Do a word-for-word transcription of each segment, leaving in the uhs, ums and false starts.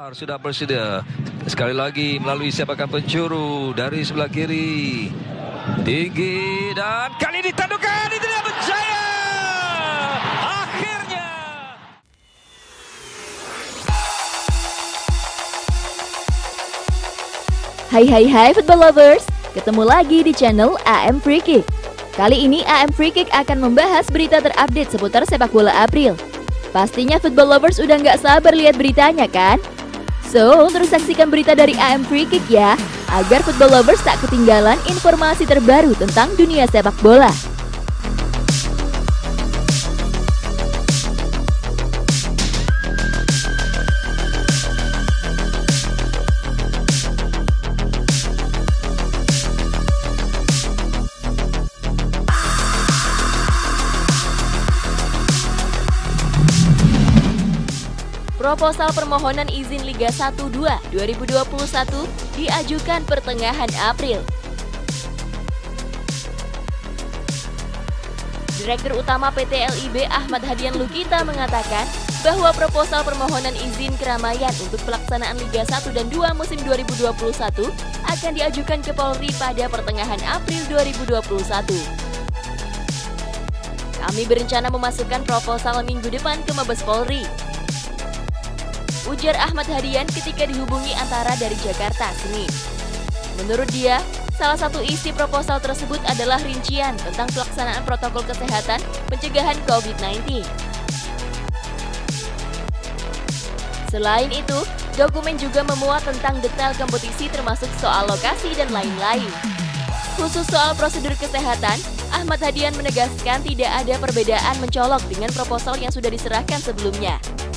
Sudah bersedia. Sekali lagi melalui sepakan pencuru dari sebelah kiri. Tinggi dan kali ini tandukan itu dia berjaya. Akhirnya. Hai hai hai football lovers. Ketemu lagi di channel A M Free Kick. Kali ini A M Free Kick akan membahas berita terupdate seputar sepak bola April. Pastinya football lovers udah nggak sabar lihat beritanya kan? So, terus saksikan berita dari A M Free Kick ya, agar football lovers tak ketinggalan informasi terbaru tentang dunia sepak bola. Proposal permohonan izin Liga satu dua dua ribu dua puluh satu diajukan pertengahan April. Direktur Utama P T L I B Ahmad Hadian Lukita mengatakan bahwa proposal permohonan izin keramaian untuk pelaksanaan Liga satu dan dua musim dua ribu dua puluh satu akan diajukan ke Polri pada pertengahan April dua ribu dua puluh satu. Kami berencana memasukkan proposal minggu depan ke Mabes Polri, ujar Ahmad Hadian ketika dihubungi Antara dari Jakarta, Senin. Menurut dia, salah satu isi proposal tersebut adalah rincian tentang pelaksanaan protokol kesehatan pencegahan covid sembilan belas. Selain itu, dokumen juga memuat tentang detail kompetisi termasuk soal lokasi dan lain-lain. Khusus soal prosedur kesehatan, Ahmad Hadian menegaskan tidak ada perbedaan mencolok dengan proposal yang sudah diserahkan sebelumnya.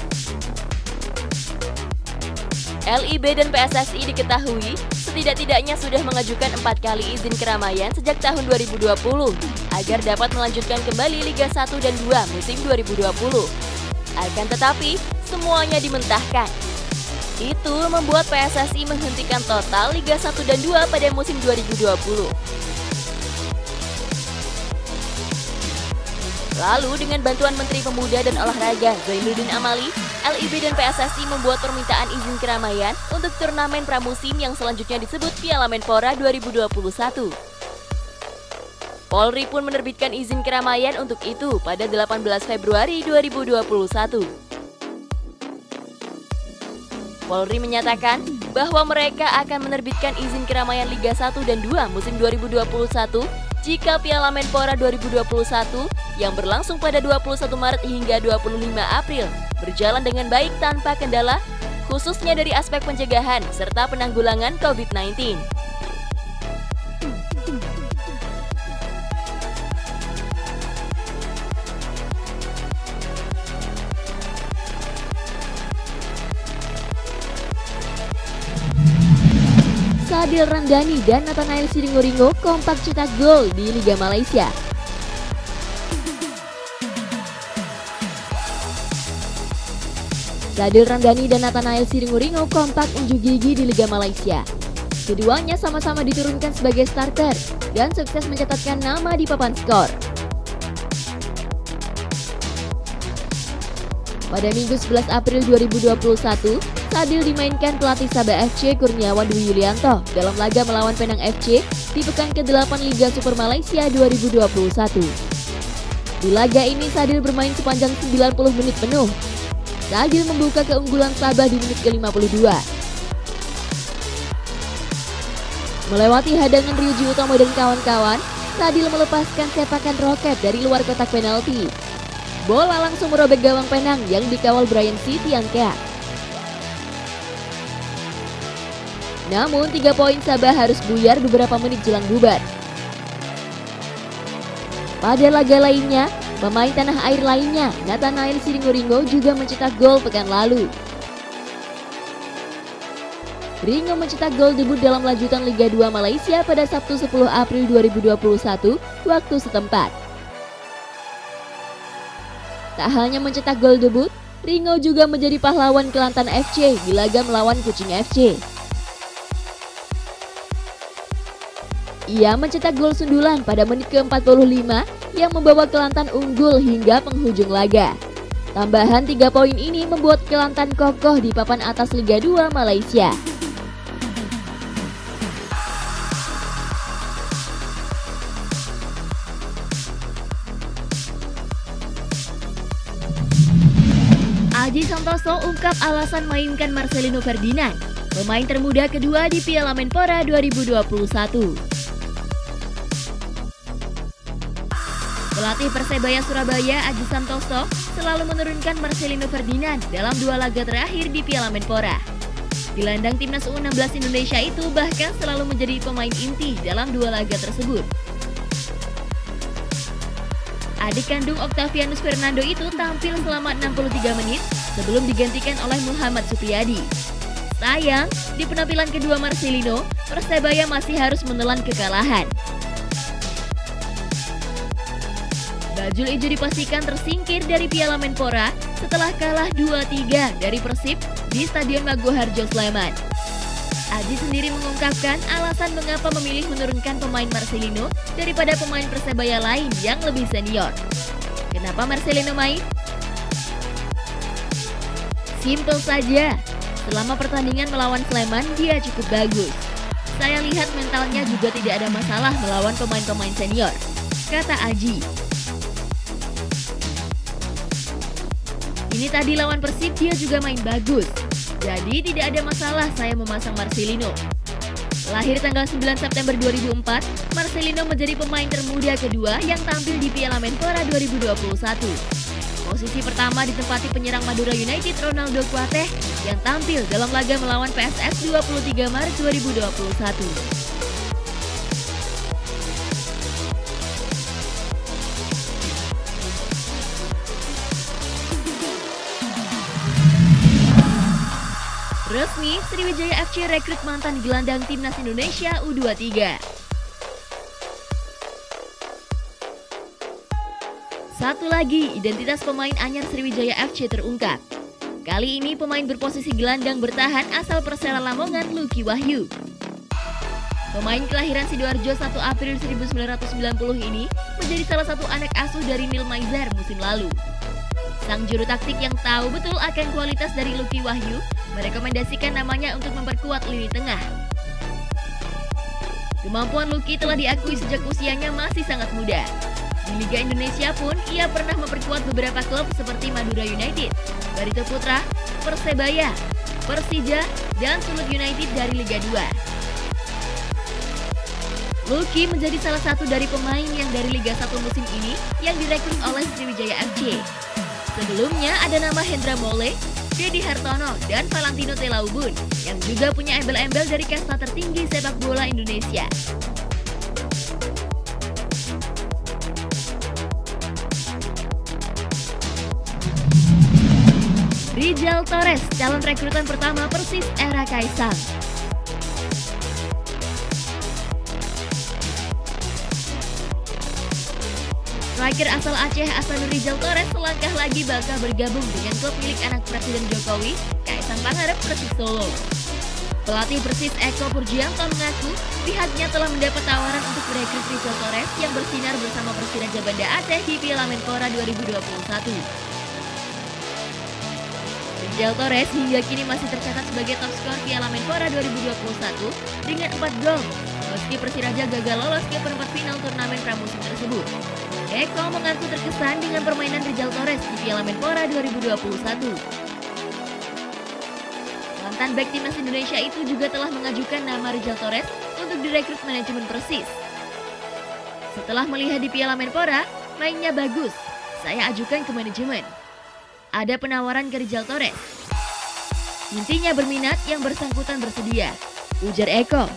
L I B dan P S S I diketahui setidak-tidaknya sudah mengajukan empat kali izin keramaian sejak tahun dua ribu dua puluh agar dapat melanjutkan kembali Liga satu dan dua musim dua ribu dua puluh. Akan tetapi, semuanya dimentahkan. Itu membuat P S S I menghentikan total Liga satu dan dua pada musim dua ribu dua puluh. Lalu dengan bantuan Menteri Pemuda dan Olahraga Zainuddin Amali, L I B dan P S S I membuat permintaan izin keramaian untuk turnamen pramusim yang selanjutnya disebut Piala Menpora dua ribu dua puluh satu. Polri pun menerbitkan izin keramaian untuk itu pada delapan belas Februari dua ribu dua puluh satu. Polri menyatakan bahwa mereka akan menerbitkan izin keramaian Liga satu dan dua musim dua ribu dua puluh satu jika Piala Menpora dua ribu dua puluh satu yang berlangsung pada dua puluh satu Maret hingga dua puluh lima April berjalan dengan baik tanpa kendala, khususnya dari aspek pencegahan serta penanggulangan covid sembilan belas. Sadil Ramdhani dan Nathanael Sringoringo kompak cetak gol di Liga Malaysia. Sadil Ramdhani dan Nathanael Sringoringo kompak unjuk gigi di Liga Malaysia. Keduanya sama-sama diturunkan sebagai starter dan sukses mencatatkan nama di papan skor. Pada Minggu sebelas April dua ribu dua puluh satu, Sadil dimainkan pelatih Sabah F C Kurniawan Dwi Yulianto dalam laga melawan Penang F C di pekan kedelapan Liga Super Malaysia dua ribu dua puluh satu. Di laga ini Sadil bermain sepanjang sembilan puluh menit penuh. Sadil membuka keunggulan Sabah di menit ke lima puluh dua. Melewati hadangan Ryuji Utomo dan kawan-kawan, Sadil melepaskan sepakan roket dari luar kotak penalti. Bola langsung merobek gawang Penang yang dikawal Brian Sitiangka. Namun tiga poin Sabah harus buyar beberapa menit jelang bubar. Pada laga lainnya, pemain tanah air lainnya, Nathanael Sringoringo juga mencetak gol pekan lalu. Ringo mencetak gol debut dalam lanjutan Liga dua Malaysia pada Sabtu sepuluh April dua ribu dua puluh satu waktu setempat. Tak hanya mencetak gol debut, Ringo juga menjadi pahlawan Kelantan F C di laga melawan Kuching F C. Ia mencetak gol sundulan pada menit ke empat puluh lima yang membawa Kelantan unggul hingga penghujung laga. Tambahan tiga poin ini membuat Kelantan kokoh di papan atas Liga dua Malaysia. Aji Santoso ungkap alasan mainkan Marcelino Ferdinand, pemain termuda kedua di Piala Menpora dua ribu dua puluh satu. Pelatih Persebaya Surabaya Aji Santoso selalu menurunkan Marcelino Ferdinand dalam dua laga terakhir di Piala Menpora. Gelandang timnas U enam belas Indonesia itu bahkan selalu menjadi pemain inti dalam dua laga tersebut. Adik kandung Octavianus Fernando itu tampil selama enam puluh tiga menit sebelum digantikan oleh Muhammad Supriyadi. Sayang, di penampilan kedua Marcelino, Persebaya masih harus menelan kekalahan. Bajul Ijo dipastikan tersingkir dari Piala Menpora setelah kalah dua tiga dari Persib di Stadion Maguwoharjo, Sleman. Aji sendiri mengungkapkan alasan mengapa memilih menurunkan pemain Marcelino daripada pemain Persebaya lain yang lebih senior. Kenapa Marcelino main? Simpel saja, selama pertandingan melawan Sleman dia cukup bagus. Saya lihat mentalnya juga tidak ada masalah melawan pemain-pemain senior, kata Aji. Ini tadi lawan Persib dia juga main bagus. Jadi tidak ada masalah saya memasang Marcelino. Lahir tanggal sembilan September dua ribu empat, Marcelino menjadi pemain termuda kedua yang tampil di Piala Menpora dua ribu dua puluh satu. Posisi pertama ditempati penyerang Madura United Ronaldo Kuateh yang tampil dalam laga melawan P S S dua puluh tiga Maret dua ribu dua puluh satu. Resmi, Sriwijaya F C rekrut mantan gelandang timnas Indonesia U dua puluh tiga. Satu lagi, identitas pemain anyar Sriwijaya F C terungkap. Kali ini pemain berposisi gelandang bertahan asal Persela Lamongan, Lucky Wahyu. Pemain kelahiran Sidoarjo satu April seribu sembilan ratus sembilan puluh ini menjadi salah satu anak asuh dari Neil Maizar musim lalu. Sang juru taktik yang tahu betul akan kualitas dari Lucky Wahyu merekomendasikan namanya untuk memperkuat lini tengah. Kemampuan Lucky telah diakui sejak usianya masih sangat muda. Di Liga Indonesia pun ia pernah memperkuat beberapa klub seperti Madura United, Barito Putra, Persebaya, Persija, dan Sulut United dari Liga dua. Lucky menjadi salah satu dari pemain yang dari Liga satu musim ini yang direkrut oleh Sriwijaya F C. Sebelumnya ada nama Hendra Mole, Dedi Hartono, dan Valentino Telaubun yang juga punya embel-embel dari kasta tertinggi sepak bola Indonesia. Rijal Torres, calon rekrutan pertama Persis era Kaisang. Striker asal Aceh Ahsanur Rijal Torres selangkah lagi bakal bergabung dengan klub milik anak Presiden Jokowi, Kaisang Pangarep, Persis Solo. Pelatih Persis Eko Purjianto mengaku pihaknya telah mendapat tawaran untuk merekrut Rijal Torres yang bersinar bersama Persiraja Banda Aceh di Piala Menpora dua ribu dua puluh satu. Rijal Torres hingga kini masih tercatat sebagai top skor Piala Menpora dua ribu dua puluh satu dengan empat gol, meski Persiraja gagal lolos ke perempat final turnamen pramusim tersebut. Eko mengaku terkesan dengan permainan Rijal Torres di Piala Menpora dua ribu dua puluh satu. Mantan bek timnas Indonesia itu juga telah mengajukan nama Rijal Torres untuk direkrut manajemen Persis. Setelah melihat di Piala Menpora, mainnya bagus, saya ajukan ke manajemen. Ada penawaran ke Rijal Torres. Intinya berminat, yang bersangkutan bersedia, ujar Eko.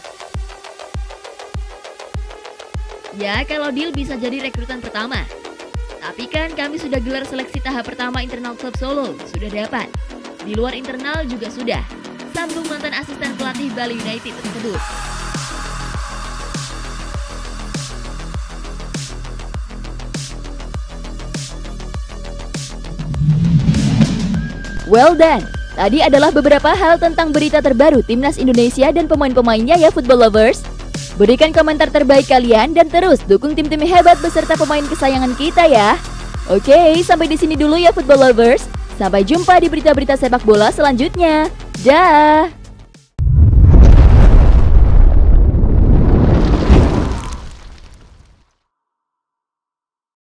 Ya, kalau deal bisa jadi rekrutan pertama. Tapi kan kami sudah gelar seleksi tahap pertama internal klub Solo, sudah dapat. Di luar internal juga sudah. Sambung mantan asisten pelatih Bali United tersebut. Well done. Tadi adalah beberapa hal tentang berita terbaru Timnas Indonesia dan pemain-pemainnya ya Football Lovers. Berikan komentar terbaik kalian dan terus dukung tim-tim hebat beserta pemain kesayangan kita ya. Oke, sampai di sini dulu ya Football Lovers. Sampai jumpa di berita-berita sepak bola selanjutnya. Dah.